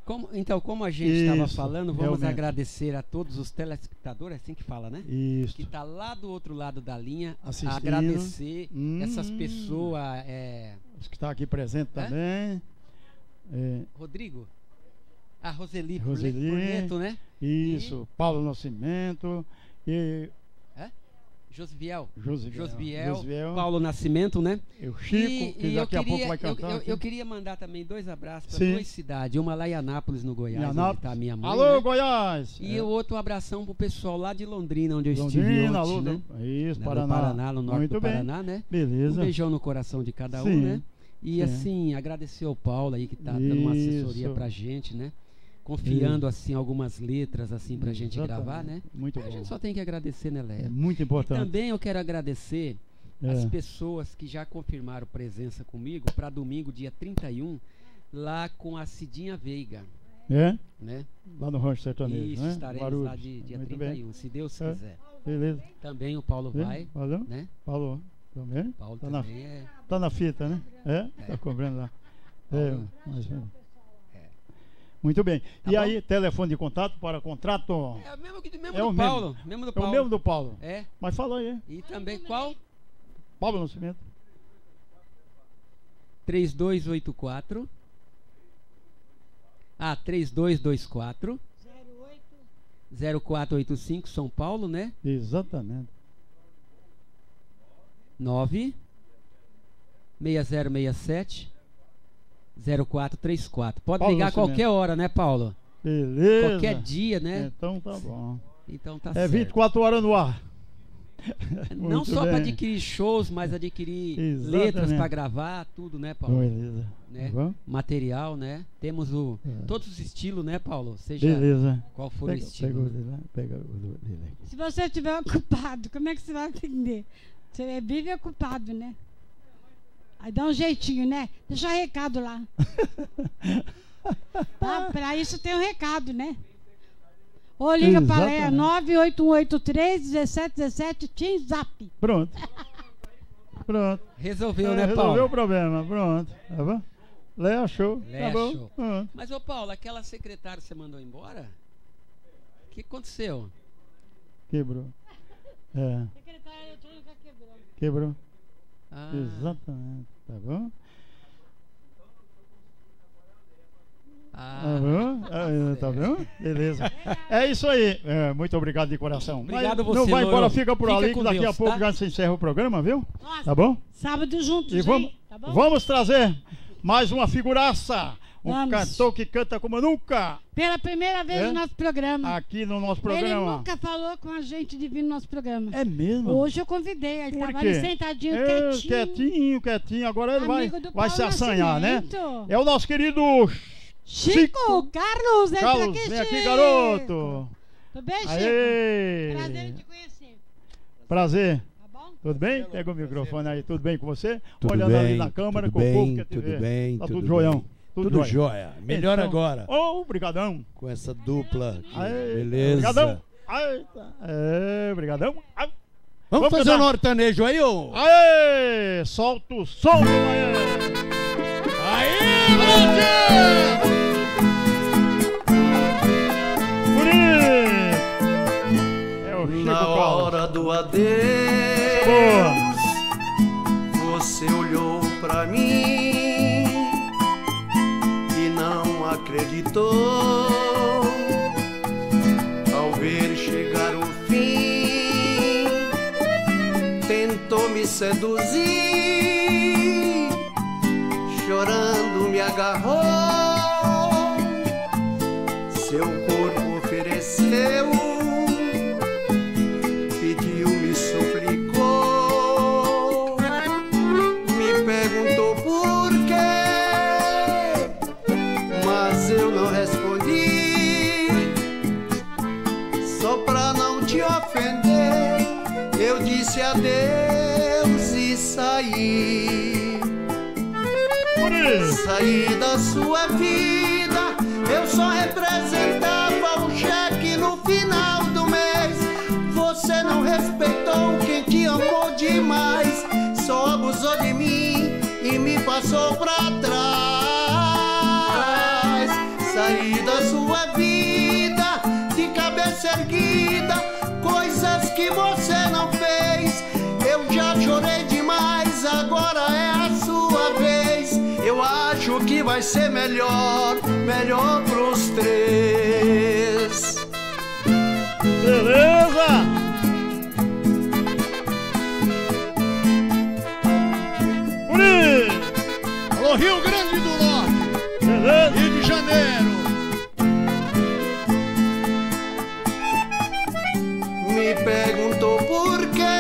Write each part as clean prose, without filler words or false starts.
Como a gente estava falando, vamos realmente agradecer a todos os telespectadores, é assim que fala, né? Isso. Que está lá do outro lado da linha, Assistindo. agradecer essas pessoas. Os que estão aqui presentes também. Rodrigo? A Roseli Roseli, Neto, né? Isso, Paulo Nascimento e... Josiel, Josiel, Paulo Nascimento, né? O Chico, que daqui a pouco vai cantar. Eu queria mandar também 2 abraços para 2 cidades. Uma lá em Anápolis, no Goiás, onde está a minha mãe. Alô, né? Goiás! E outro abração pro pessoal lá de Londrina, onde eu estive ontem, né? Isso, Paraná, no norte do Paraná, né? Beleza. Um beijão no coração de cada um, né? E assim, agradecer ao Paulo aí que tá dando uma assessoria pra gente, né? Confiando assim algumas letras assim pra gente gravar, né? Muito bom. A gente só tem que agradecer, né, Léa? É muito importante. E também eu quero agradecer as pessoas que já confirmaram presença comigo para domingo, dia 31, lá com a Cidinha Veiga. Né? Lá no Rancho Sertanejo, isso, né? estaremos Guarulhos. lá de dia muito 31, bem. se Deus quiser. Beleza. Também o Paulo vai, Valeu? né? Paulo também? Paulo tá também tá na fita, né? Tá cobrando lá. Muito bem. Tá bom? Aí, telefone de contato para contrato? É o mesmo do Paulo. É o mesmo do Paulo. Mas fala aí. E também qual? Paulo Nascimento. 3284. 3224. 0485, São Paulo, né? Exatamente. 9 6067 0434. Pode Paulo ligar a qualquer hora, né, Paulo? Beleza. Qualquer dia, né? Então tá bom. Então tá certo. 24 horas no ar. Não só para adquirir shows, mas adquirir letras para gravar, tudo, né, Paulo? Beleza. Né? Material, né? Temos todos os estilos, né, Paulo? Seja qual for o estilo. Pega o dele aqui. Se você estiver ocupado, como é que você vai atender? Você vive ocupado, né? Aí dá um jeitinho, né? Deixa recado lá. Tá? Pra isso tem um recado, né? Ou liga para 98183-1717, Team Zap. Pronto. Resolveu, né, Paulo? Resolveu o problema, pronto. Tá bom? Léa, show. Léa, tá bom? show. Mas, ô Paulo, aquela secretária que você mandou embora? O que aconteceu? Quebrou. Secretária eletrônica quebrou. Quebrou. Exatamente. Tá bom? Tá vendo? Beleza. É isso aí. Muito obrigado de coração. Obrigado você, não vai embora, fica por ali, que daqui Deus, a pouco tá? já se encerra o programa, viu? Nossa, tá bom? Sábado juntos, e vamos, tá bom? Vamos trazer mais uma figuraça. Cantor que canta como nunca. Pela primeira vez no nosso programa. Aqui no nosso programa. Ele nunca falou com a gente de vir no nosso programa. É mesmo? Hoje eu convidei. Ele estava ali sentadinho, quietinho. Agora ele vai se assanhar, né? É o nosso querido Chico Carlos. Vem aqui, garoto. Tudo bem, Chico? Aê. Prazer em te conhecer. Prazer. Tá bom? Tudo bem? Pega o microfone aí. Tudo bem com você? Tudo Olhando bem, ali na câmera, tudo com o povo bem, quer te tudo ver. bem. Tá tudo tudo joião. Tudo jóia. Melhor então, agora. Obrigadão. Com essa dupla aqui. Aê, beleza. Obrigadão. Obrigadão. Vamos fazer um nortanejo aí, ô. Aê! Solta o som, aê! Aí, Brasil! Na hora do adeus, você olhou pra mim e não acreditou. Ao ver chegar o fim, tentou me seduzir, chorando me agarrou, seu corpo ofereceu, pediu, me suplicou, me perguntou por quê, mas eu não respondi, só pra não te ofender, eu disse adeus e saí. Saí da sua vida, eu só representava um cheque no final do mês. Você não respeitou quem te amou demais, só abusou de mim e me passou pra trás. sair da sua vida de cabeça erguida, coisas que você não fez. Eu já chorei demais, agora é a sua vez. Eu acho que vai ser melhor, melhor pros três. Beleza? Uri! Alô, Rio Grande do Norte. Beleza? Rio de Janeiro. Me perguntou por quê,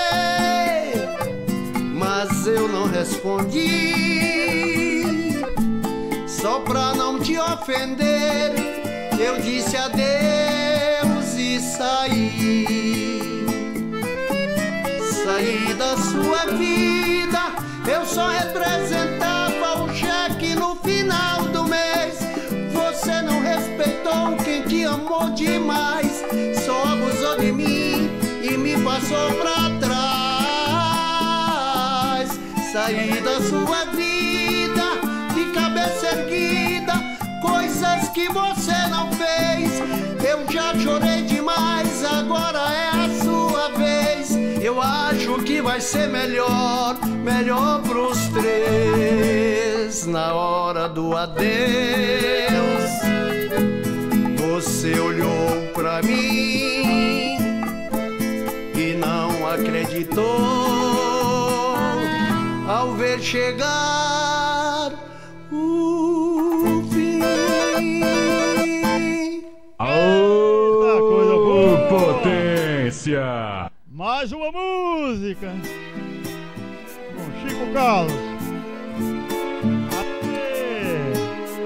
mas eu não respondi. Só pra não te ofender, eu disse adeus e saí. Saí da sua vida, eu só representava o cheque no final do mês. Você não respeitou quem te amou demais, só abusou de mim e me passou pra trás. Saí da sua vida de cabeça erguida, coisas que você não fez. Eu já chorei demais, agora é a sua vez. Eu acho que vai ser melhor, melhor pros três. Na hora do adeus, você olhou pra mim e não acreditou ao ver chegar o fim. Eita, coisa boa. Potência! Mais uma música com Chico Carlos. Aê.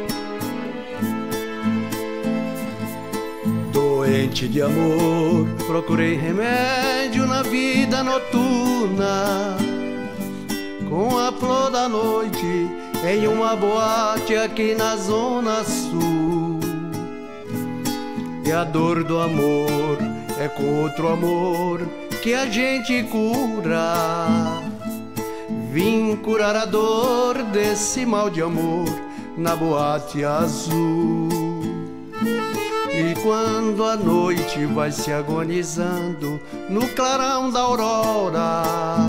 Doente de amor, procurei remédio na vida noturna, com a flor da noite em uma boate aqui na Zona Sul. E a dor do amor é com outro amor que a gente cura. Vim curar a dor desse mal de amor na boate azul. E quando a noite vai se agonizando no clarão da aurora,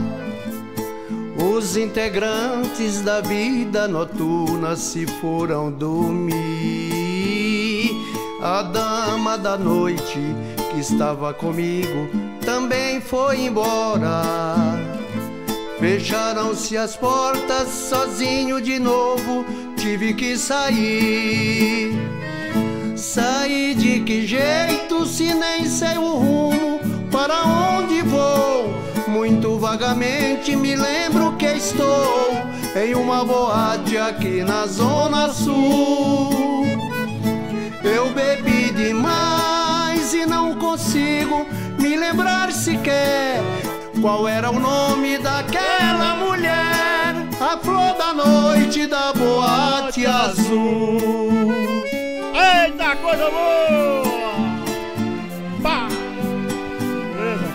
os integrantes da vida noturna se foram dormir. A dama da noite que estava comigo também foi embora. Fecharam-se as portas, sozinho de novo tive que sair. Saí de que jeito se nem sei o rumo, para onde vou? Muito vagamente me lembro que estou em uma boate aqui na Zona Sul. Eu bebi demais e não consigo me lembrar sequer qual era o nome daquela mulher, a flor da noite da boate azul. Eita, coisa boa! Pá! Beleza?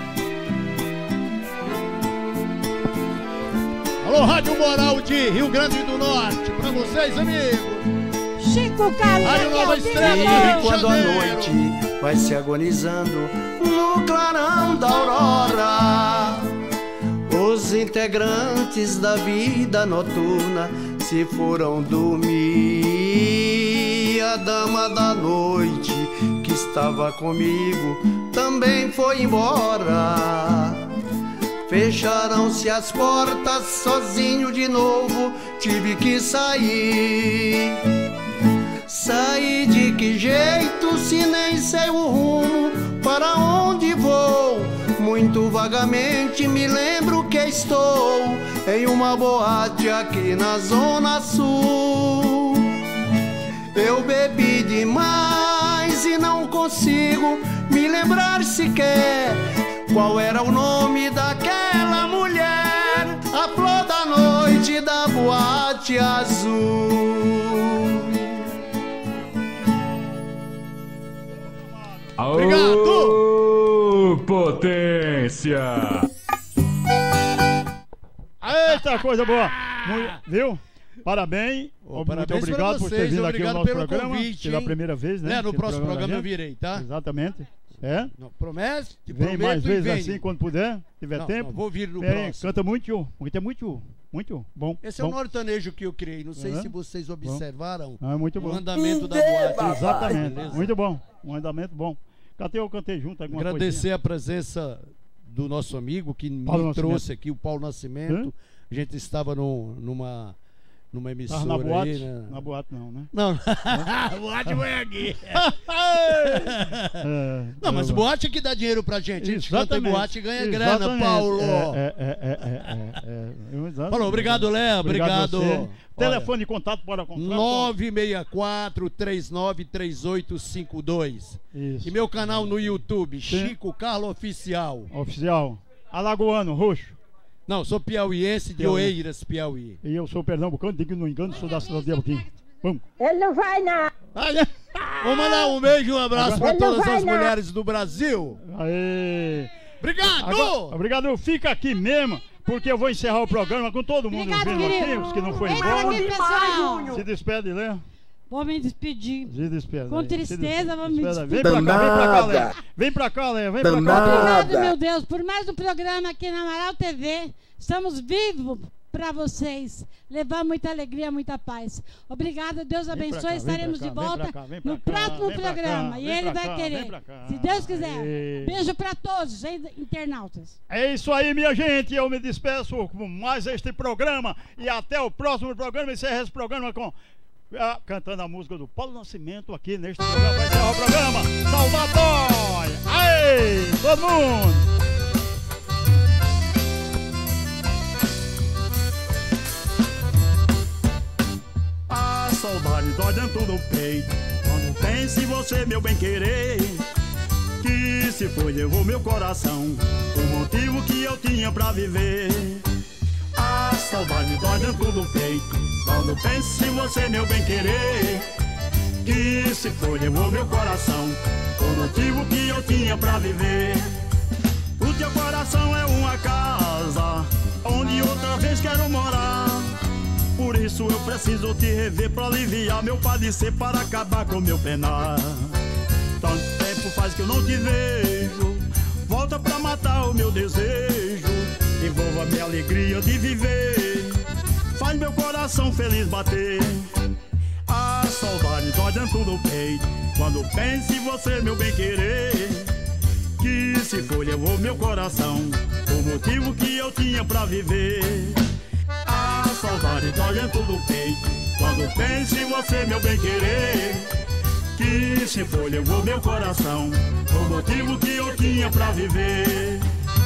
Alô, Rádio Moral de Rio Grande do Norte. Pra vocês, amigos. Chico Carlos, Rádio Nova Estrela do Rio E de quando a Janeiro. noite vai se agonizando no clarão da aurora, os integrantes da vida noturna se foram dormir. A dama da noite que estava comigo também foi embora. Fecharam-se as portas, sozinho de novo tive que sair. Saí de que jeito se nem sei o rumo, para onde vou? Muito vagamente me lembro que estou em uma boate aqui na Zona Sul. Eu bebi demais e não consigo me lembrar sequer qual era o nome daquela mulher, a flor da noite da boate azul. Obrigado! Potência! Eita, coisa boa! Viu? Parabéns. Muito obrigado por ter vindo aqui no nosso programa. Convite, pela primeira vez, né? No próximo programa eu virei, tá? Exatamente. É? Não, promete? Vem mais vezes assim, quando puder, tiver tempo. Vou vir no próximo. Canta muito, é muito bom. Esse é o nortanejo que eu criei. Não sei se vocês observaram muito bom. O andamento da boate. Exatamente. Beleza? Muito bom. Um andamento bom. Eu cantei junto alguma coisa. Agradecer a presença do nosso amigo que me trouxe aqui, o Paulo Nascimento. A gente estava numa emissora na boate? Aí, né? Na boate não, né? Não, a boate foi aqui. Não, mas boate é que dá dinheiro pra gente. A gente canta em boate e ganha grana, Paulo. Paulo, obrigado, Léo. Obrigado. Telefone de contato para contato. 964-393852. E meu canal no YouTube, Chico Carlo Oficial. Oficial. Alagoano, roxo. Não, sou piauiense de Oeiras, Piauí. E eu sou pernambucano, digo que não engano, sou da cidade de Alquim. Vamos. Ele não vai, não. Vou mandar um beijo e um abraço para todas as mulheres do Brasil. Aê. Obrigado! Obrigado, fica aqui mesmo, porque eu vou encerrar o programa com todo mundo vindo aqui, os que não foi embora. Pessoal. Se despede, Léo. Vou me despedir. Se despede. Com tristeza, vou me despedir. Vem pra cá, Léo. Vem pra cá, Léo. Vem pra cá. Obrigado, meu Deus, por mais um programa aqui na Amaral TV. Estamos vivos para vocês. Levar muita alegria, muita paz. Obrigada, Deus abençoe. Estaremos de volta no próximo programa. E Ele vai querer. Se Deus quiser. Beijo para todos, internautas. É isso aí, minha gente. Eu me despeço com mais este programa. E até o próximo programa. Encerra esse programa com... cantando a música do Paulo Nascimento aqui neste programa. Vai encerrar o programa. Salvador! Aê! Todo mundo! A saudade dói dentro do peito quando penso em você, meu bem-querer, que se foi levou meu coração, o motivo que eu tinha pra viver. A saudade dói dentro do peito quando penso em você, meu bem-querer, que se foi levou meu coração, o motivo que eu tinha pra viver. O teu coração é uma casa onde outra vez quero morar. Por isso eu preciso te rever pra aliviar meu padecer, para acabar com meu penar. Tanto tempo faz que eu não te vejo, volta pra matar o meu desejo, envolva minha alegria de viver, faz meu coração feliz bater. A saudade dói dentro do peito quando penso em você, meu bem-querer, que se foi levou meu coração, o motivo que eu tinha pra viver. A saudade dói dentro do peito quando penso em você, meu bem-querer, que se foi levou meu coração, o motivo que eu tinha pra viver.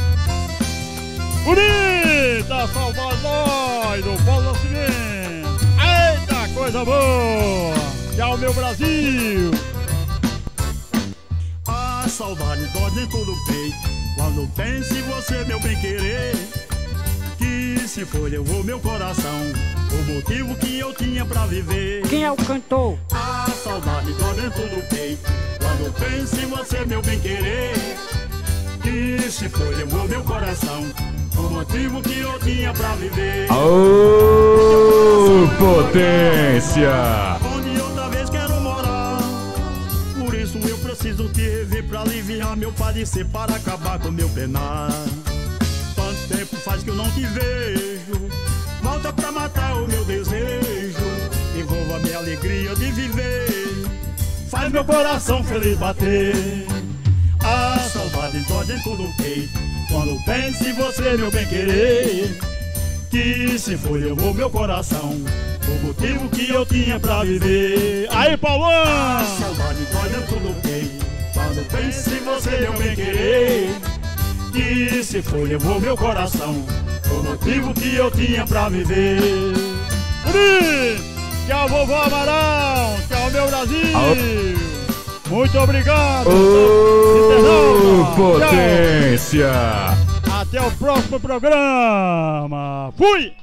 Bonita Salvador do Paulo Nascimento. Eita, coisa boa! Tchau, meu Brasil! A saudade dói dentro do peito quando penso em você, meu bem-querer, que se foi levou meu coração, o motivo que eu tinha pra viver. Quem é o cantor? A saudade dói dentro do peito quando penso em você, meu bem-querer, que se foi levou meu coração, o motivo que eu tinha pra viver. Ô, potência! Onde outra vez quero morar, por isso eu preciso te rever pra aliviar meu padecer, para acabar com meu penar. Tanto tempo faz que eu não te vejo, volta pra matar o meu desejo, envolva minha alegria de viver, faz meu coração feliz bater. A saudade dói dentro do peito quando penso em você, meu bem-querer, que se foi levou meu coração, o motivo que eu tinha pra viver. Aí, Paulão! A saudade dói dentro do peito quando penso em você, meu bem-querer, que se foi levou meu coração, o motivo que eu tinha pra viver. Tchau, vovô Amaral! Tchau, meu Brasil! Muito obrigado! Potência! Até o próximo programa! Fui!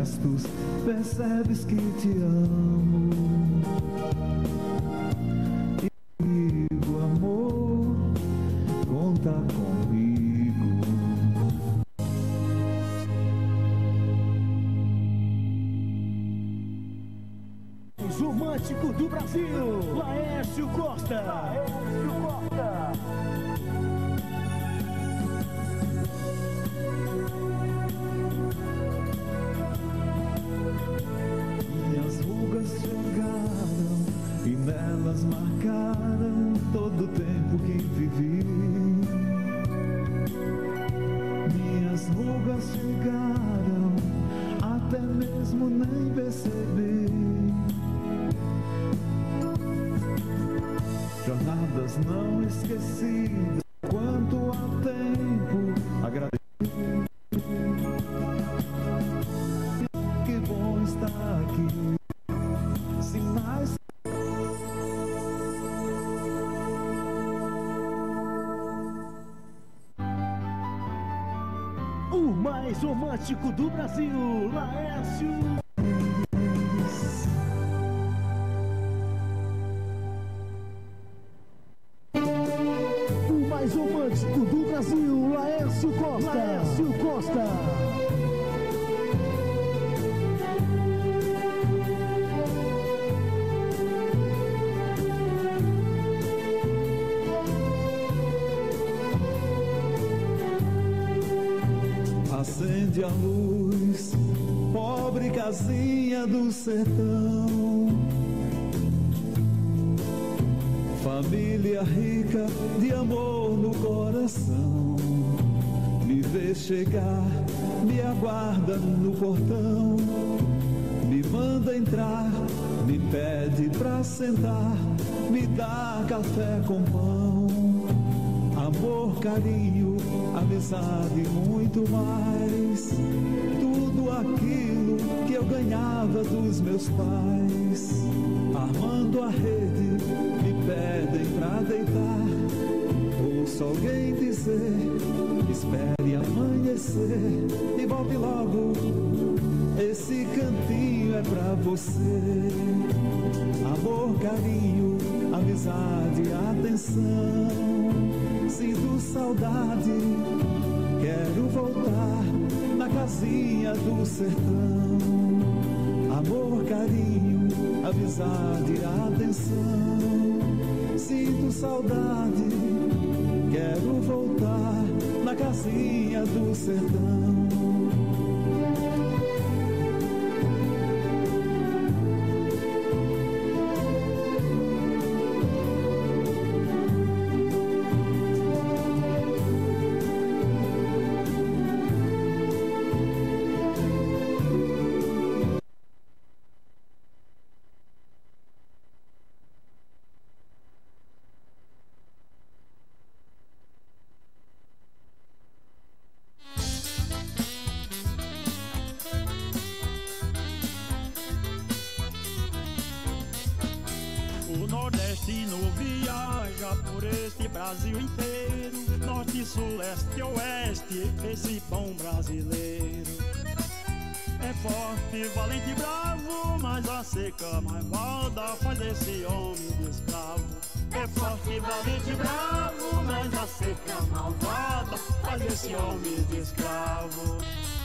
gestos percebes que te amo. Comigo, amor, conta comigo. Romântico do Brasil, Laércio Costa. Minhas rugas chegaram e nelas marcaram todo o tempo que vivi. Minhas rugas chegaram, até mesmo nem percebi. Jornadas não esquecidas, quanto há tempo agradeço. Que bom estar aqui, sinais. O mais romântico do Brasil, Laércio. O mais romântico do Brasil, Laércio Costa. Laércio Costa. Acende a luz, pobre casinha do sertão. Família rica de amor no coração. Me vê chegar, me aguarda no portão. Me manda entrar, me pede pra sentar. Me dá café com pão. Amor, carinho, amizade e muito mais. Tudo aquilo que eu ganhava dos meus pais. Armando a rede, me pedem pra deitar. Ouço alguém dizer, espere amanhecer e volte logo. Esse cantinho é pra você. Amor, carinho, amizade, atenção. Sinto saudade, quero voltar na casinha do sertão. Amor, carinho, amizade, atenção. Sinto saudade, quero voltar na casinha do sertão. O nordestino viaja por este Brasil inteiro, norte, sul, leste, oeste, esse bom brasileiro. É forte, valente e bravo, mas a seca malvada faz esse homem de escravo. É forte, valente e bravo, mas a seca malvada faz esse homem de escravo.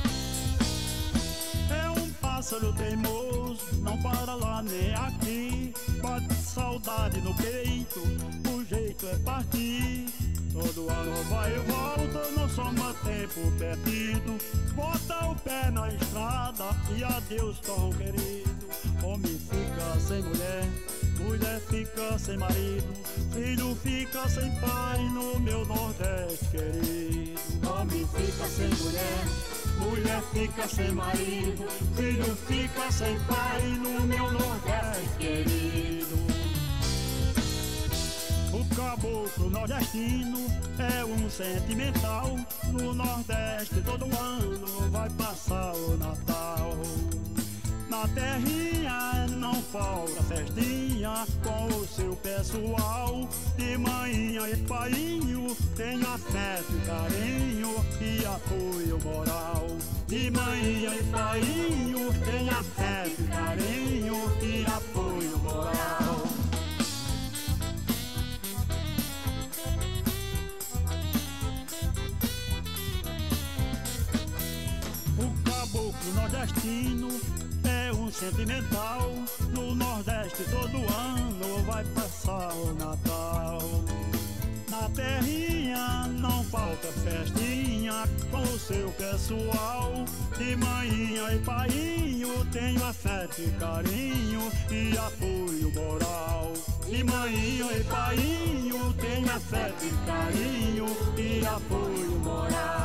É um pássaro teimoso, não para lá nem aqui. Bate saudade no peito, o jeito é partir. Todo ano vai e volta, não soma tempo perdido. Bota o pé na estrada e adeus tão querido. Homem fica sem mulher, mulher fica sem marido. Filho fica sem pai no meu Nordeste querido. Homem fica sem mulher, mulher fica sem marido. Filho fica sem pai no meu Nordeste querido. O caboclo nordestino é um sentimental. No Nordeste todo ano vai passar o Natal. Na terrinha não falta festinha com o seu pessoal. De manhã e paiinho, tenho afeto, carinho e apoio moral. De manhã e paiinho, tenho afeto, carinho e apoio moral. O caboclo nordestino é um sentimental. No Nordeste todo ano vai passar o Natal. Na terrinha não falta festinha com o seu pessoal. De manhã e paiinho tenho afeto e carinho e apoio moral. De manhã e paiinho tenho afeto e carinho e apoio moral.